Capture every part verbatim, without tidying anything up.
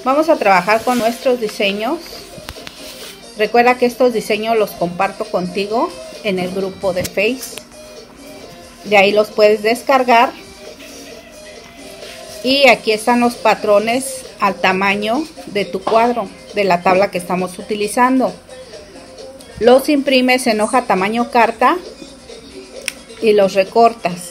Vamos a trabajar con nuestros diseños. Recuerda que estos diseños los comparto contigo en el grupo de Face. De ahí los puedes descargar. Y aquí están los patrones al tamaño de tu cuadro, de la tabla que estamos utilizando. Los imprimes en hoja tamaño carta y los recortas.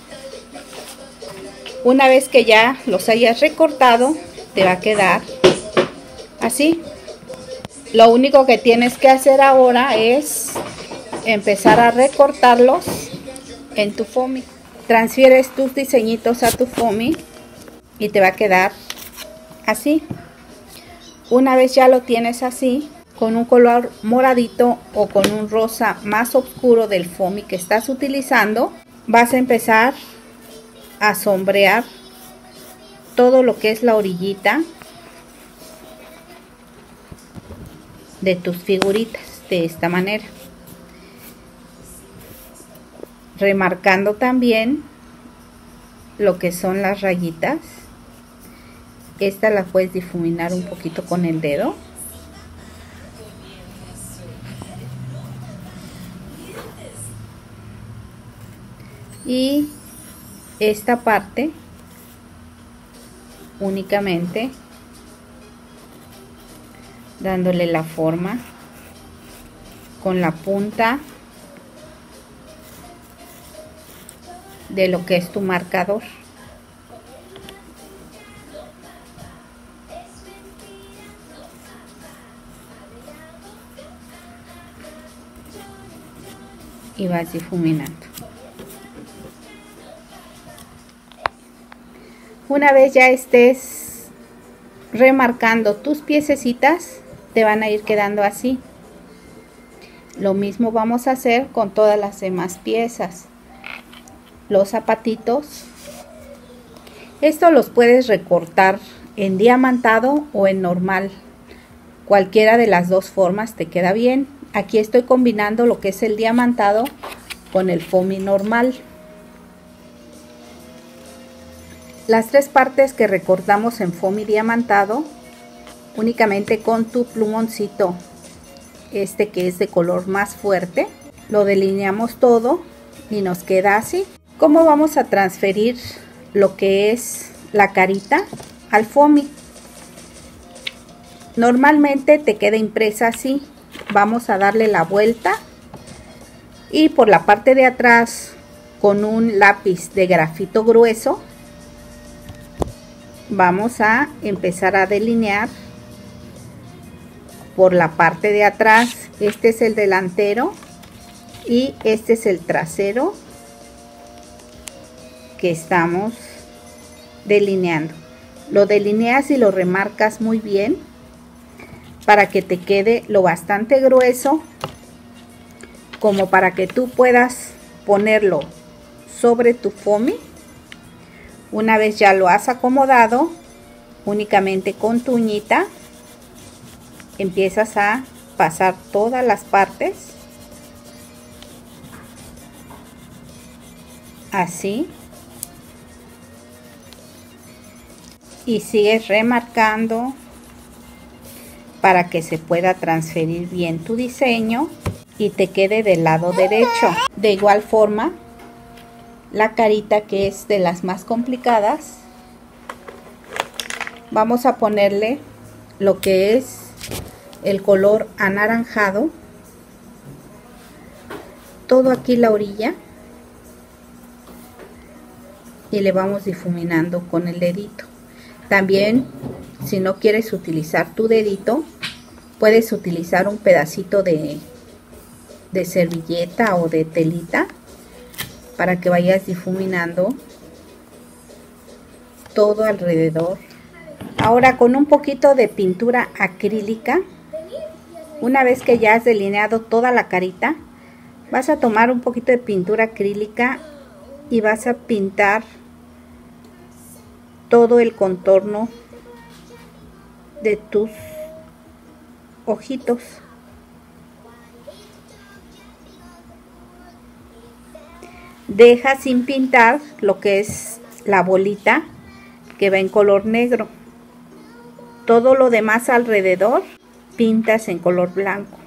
Una vez que ya los hayas recortado, te va a quedar así. Lo único que tienes que hacer ahora es empezar a recortarlos en tu foamy. Transfieres tus diseñitos a tu foamy y te va a quedar así. Una vez ya lo tienes así, con un color moradito o con un rosa más oscuro del foamy que estás utilizando, vas a empezar a sombrear todo lo que es la orillita de tus figuritas de esta manera, remarcando también lo que son las rayitas. Esta la puedes difuminar un poquito con el dedo. Y esta parte únicamente dándole la forma con la punta de lo que es tu marcador. Y vas difuminando. Una vez ya estés remarcando tus piececitas, te van a ir quedando así. Lo mismo vamos a hacer con todas las demás piezas. Los zapatitos, esto los puedes recortar en diamantado o en normal. Cualquiera de las dos formas te queda bien. Aquí estoy combinando lo que es el diamantado con el foamy normal. Las tres partes que recortamos en foamy diamantado, únicamente con tu plumoncito, este que es de color más fuerte, lo delineamos todo y nos queda así. ¿Cómo vamos a transferir lo que es la carita al foamy? Normalmente te queda impresa así. Vamos a darle la vuelta y por la parte de atrás con un lápiz de grafito grueso vamos a empezar a delinear por la parte de atrás. Este es el delantero y este es el trasero que estamos delineando. Lo delineas y lo remarcas muy bien para que te quede lo bastante grueso como para que tú puedas ponerlo sobre tu foamy. Una vez ya lo has acomodado, únicamente con tu uñita empiezas a pasar todas las partes así y sigues remarcando para que se pueda transferir bien tu diseño y te quede del lado derecho. De igual forma, la carita, que es de las más complicadas, vamos a ponerle lo que es el color anaranjado, todo aquí la orilla, y le vamos difuminando con el dedito. También, si no quieres utilizar tu dedito, puedes utilizar un pedacito de, de servilleta o de telita para que vayas difuminando todo alrededor. Ahora, con un poquito de pintura acrílica, una vez que ya has delineado toda la carita, vas a tomar un poquito de pintura acrílica y vas a pintar todo el contorno de tus ojitos. Deja sin pintar lo que es la bolita que va en color negro. Todo lo demás alrededor pintas en color blanco.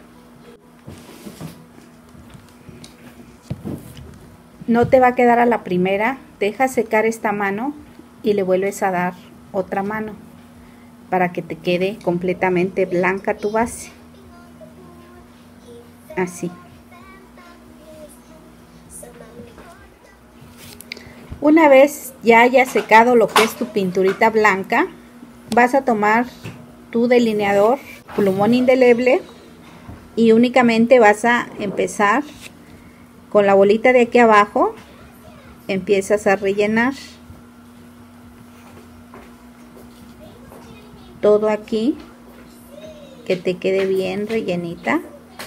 No te va a quedar a la primera, deja secar esta mano y le vuelves a dar otra mano para que te quede completamente blanca tu base. Así. Una vez ya haya secado lo que es tu pinturita blanca, vas a tomar tu delineador, plumón indeleble, y únicamente vas a empezar con la bolita de aquí abajo. Empiezas a rellenar todo aquí, que te quede bien rellenita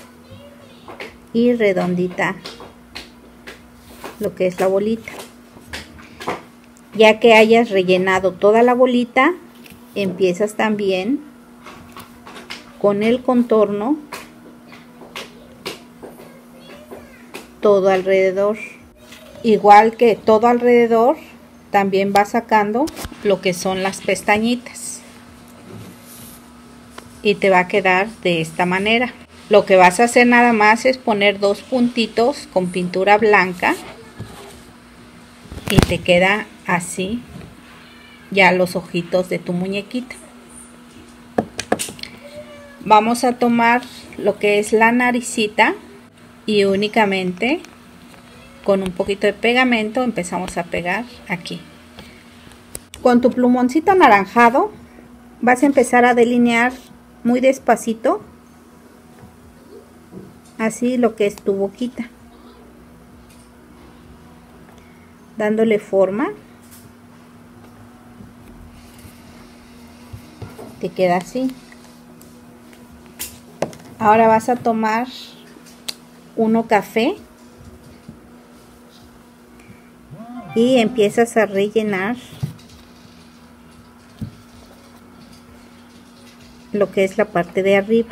y redondita lo que es la bolita. Ya que hayas rellenado toda la bolita, empiezas también con el contorno todo alrededor. Igual que todo alrededor, también vas sacando lo que son las pestañitas y te va a quedar de esta manera. Lo que vas a hacer nada más es poner dos puntitos con pintura blanca y te queda así ya los ojitos de tu muñequita. Vamos a tomar lo que es la naricita y únicamente con un poquito de pegamento empezamos a pegar aquí. Con tu plumoncito anaranjado vas a empezar a delinear muy despacito así lo que es tu boquita, dándole forma. Te queda así. Ahora vas a tomar uno café y empiezas a rellenar lo que es la parte de arriba.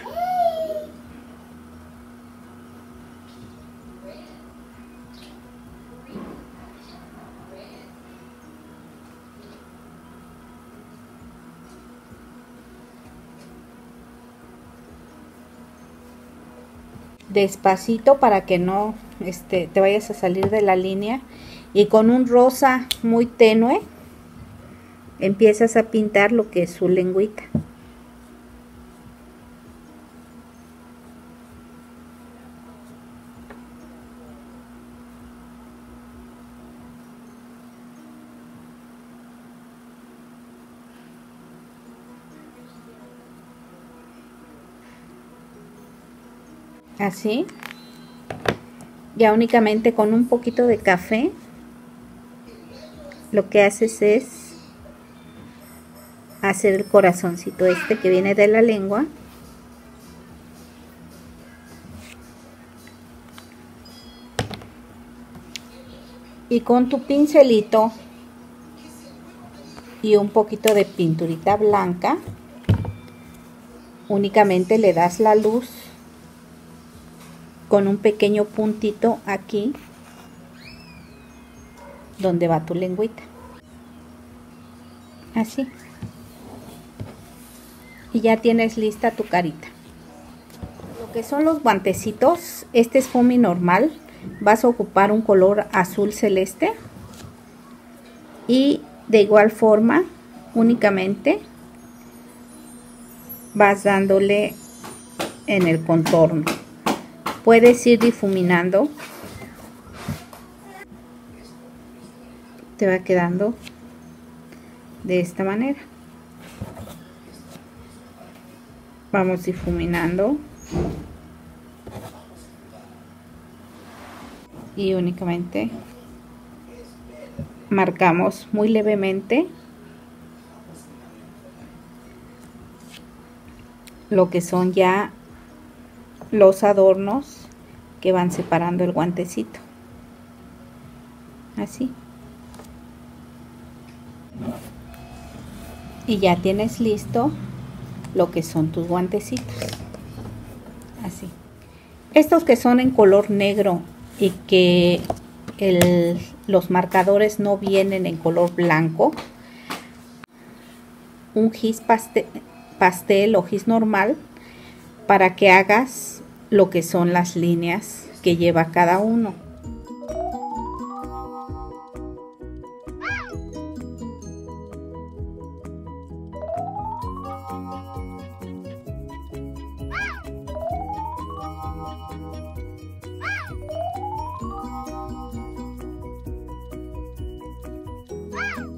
Despacito para que no este, te vayas a salir de la línea, y con un rosa muy tenue empiezas a pintar lo que es su lengüita. Así. Ya únicamente con un poquito de café lo que haces es hacer el corazoncito este que viene de la lengua. Y con tu pincelito y un poquito de pinturita blanca únicamente le das la luz con un pequeño puntito aquí donde va tu lengüita, así, y ya tienes lista tu carita. Lo que son los guantecitos, este es foamy normal, vas a ocupar un color azul celeste y de igual forma únicamente vas dándole en el contorno. Puedes ir difuminando, te va quedando de esta manera. Vamos difuminando y únicamente marcamos muy levemente lo que son ya los adornos que van separando el guantecito, así, y ya tienes listo lo que son tus guantecitos, así. Estos que son en color negro y que el, los marcadores no vienen en color blanco, un gis pastel, pastel o gis normal para que hagas lo que son las líneas que lleva cada uno. Ah!